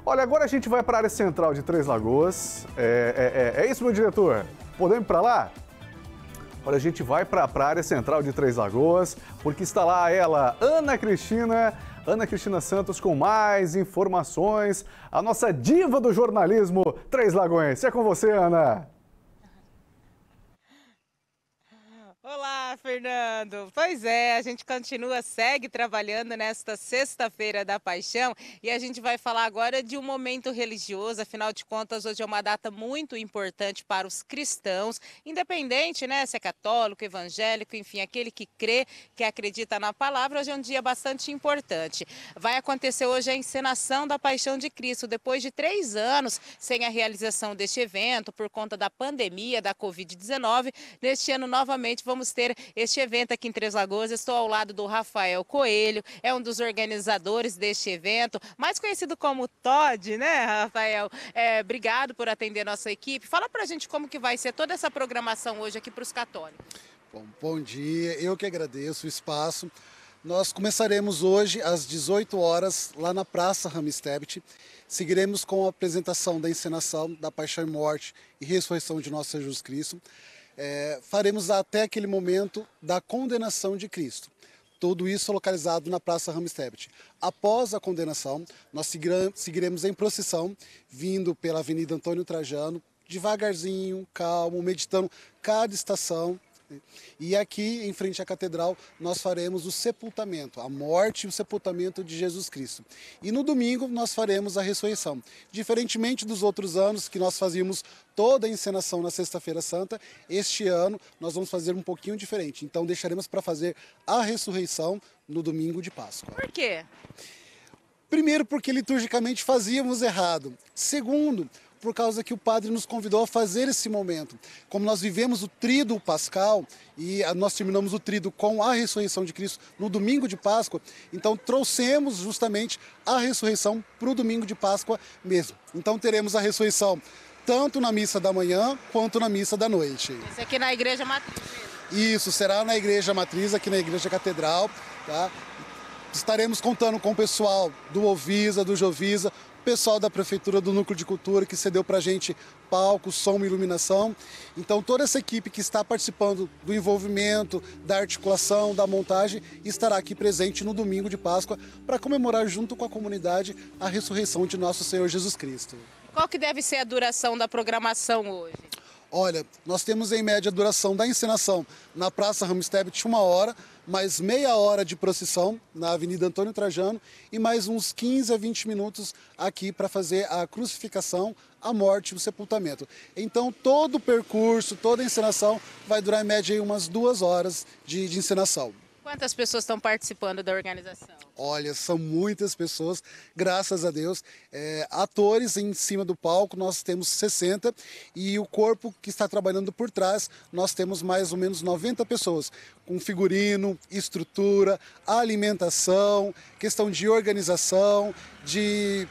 Olha, agora a gente vai para a área central de Três Lagoas. É isso, meu diretor? Podemos ir para lá? Olha, a gente vai para a área central de Três Lagoas, porque está lá ela, Ana Cristina Santos, com mais informações. A nossa diva do jornalismo Três Lagoense. É com você, Ana. Olá, Fernando. Pois é, a gente segue trabalhando nesta Sexta-feira da Paixão e a gente vai falar agora de um momento religioso. Afinal de contas, hoje é uma data muito importante para os cristãos, independente, né, se é católico, evangélico, enfim, aquele que crê, que acredita na palavra. Hoje é um dia bastante importante. Vai acontecer hoje a encenação da Paixão de Cristo, depois de 3 anos sem a realização deste evento por conta da pandemia da Covid-19. Neste ano, novamente, vamos ter este evento aqui em Três Lagoas. Estou ao lado do Rafael Coelho, é um dos organizadores deste evento, mais conhecido como Todd, né, Rafael? Obrigado por atender nossa equipe. Fala pra gente como que vai ser toda essa programação hoje aqui para os católicos. Bom dia, eu que agradeço o espaço. Nós começaremos hoje às 18 horas lá na Praça Ramstebet. Seguiremos com a apresentação da encenação da Paixão e Morte e Ressurreição de Nosso Senhor Jesus Cristo. Faremos até aquele momento da condenação de Cristo. Tudo isso localizado na Praça Ramstebet. Após a condenação, nós seguiremos em procissão, vindo pela Avenida Antônio Trajano, devagarzinho, calmo, meditando cada estação. E aqui, em frente à Catedral, nós faremos o sepultamento, a morte e o sepultamento de Jesus Cristo. E no domingo, nós faremos a ressurreição. Diferentemente dos outros anos, que nós fazíamos toda a encenação na Sexta-feira Santa, este ano nós vamos fazer um pouquinho diferente. Então, deixaremos para fazer a ressurreição no domingo de Páscoa. Por quê? Primeiro, porque liturgicamente fazíamos errado. Segundo, por causa que o padre nos convidou a fazer esse momento. Como nós vivemos o tríduo pascal e nós terminamos o tríduo com a ressurreição de Cristo no domingo de Páscoa, então trouxemos justamente a ressurreição para o domingo de Páscoa mesmo. Então teremos a ressurreição tanto na missa da manhã quanto na missa da noite. Isso aqui na Igreja Matriz. Isso, será na Igreja Matriz, aqui na Igreja Catedral, tá? Estaremos contando com o pessoal do Ovisa, do Jovisa, pessoal da Prefeitura do Núcleo de Cultura que cedeu para a gente palco, som e iluminação. Então toda essa equipe que está participando do envolvimento, da articulação, da montagem, estará aqui presente no domingo de Páscoa para comemorar junto com a comunidade a ressurreição de nosso Senhor Jesus Cristo. Qual que deve ser a duração da programação hoje? Olha, nós temos em média a duração da encenação na Praça Ramstebet 1 hora, mais meia hora de procissão na Avenida Antônio Trajano e mais uns 15 a 20 minutos aqui para fazer a crucificação, a morte e o sepultamento. Então todo o percurso, toda a encenação vai durar em média aí umas 2 horas de encenação. Quantas pessoas estão participando da organização? Olha, são muitas pessoas, graças a Deus. Atores em cima do palco, nós temos 60 e o corpo que está trabalhando por trás, nós temos mais ou menos 90 pessoas, com figurino, estrutura, alimentação, questão de organização, de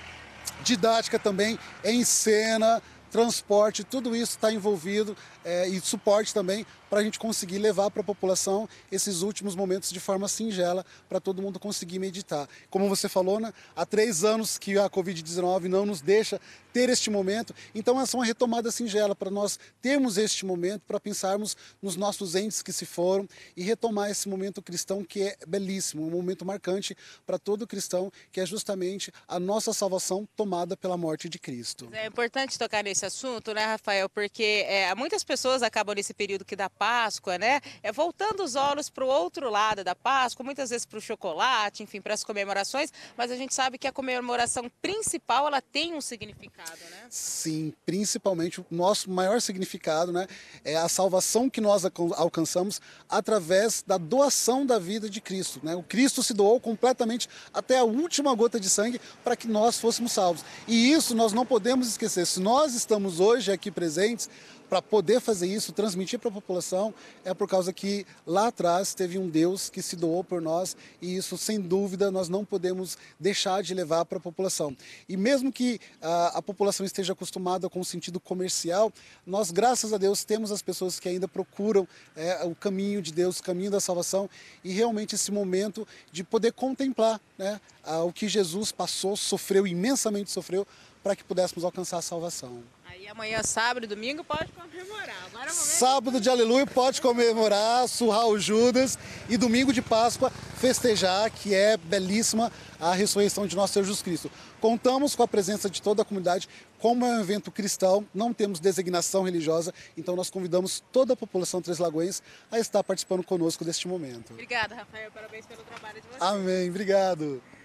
didática também, em cena, transporte, tudo isso está envolvido e suporte também para a gente conseguir levar para a população esses últimos momentos de forma singela para todo mundo conseguir meditar. Como você falou, né, há 3 anos que a Covid-19 não nos deixa ter este momento, então essa é uma retomada singela para nós termos este momento, para pensarmos nos nossos entes que se foram e retomar esse momento cristão que é belíssimo, um momento marcante para todo cristão, que é justamente a nossa salvação tomada pela morte de Cristo. É importante tocar nesse assunto, né, Rafael, porque muitas pessoas acabam nesse período que da Páscoa, né, voltando os olhos para o outro lado da Páscoa, muitas vezes para o chocolate, enfim, para as comemorações, mas a gente sabe que a comemoração principal, ela tem um significado, né? Sim, principalmente o nosso maior significado, né, é a salvação que nós alcançamos através da doação da vida de Cristo, né? O Cristo se doou completamente até a última gota de sangue para que nós fôssemos salvos. E isso nós não podemos esquecer. Se nós estamos hoje aqui presentes, para poder fazer isso, transmitir para a população, é por causa que lá atrás teve um Deus que se doou por nós e isso, sem dúvida, nós não podemos deixar de levar para a população. E mesmo que a população esteja acostumada com o sentido comercial, nós, graças a Deus, temos as pessoas que ainda procuram o caminho de Deus, o caminho da salvação e realmente esse momento de poder contemplar, né, o que Jesus passou, sofreu, imensamente sofreu, para que pudéssemos alcançar a salvação. Aí amanhã, sábado e domingo, pode comemorar. Agora é o momento. Sábado de aleluia pode comemorar, surrar o Judas e domingo de Páscoa festejar, que é belíssima a ressurreição de nosso Senhor Jesus Cristo. Contamos com a presença de toda a comunidade, como é um evento cristão, não temos designação religiosa, então nós convidamos toda a população Três Lagoas a estar participando conosco deste momento. Obrigada, Rafael, parabéns pelo trabalho de vocês. Amém, obrigado.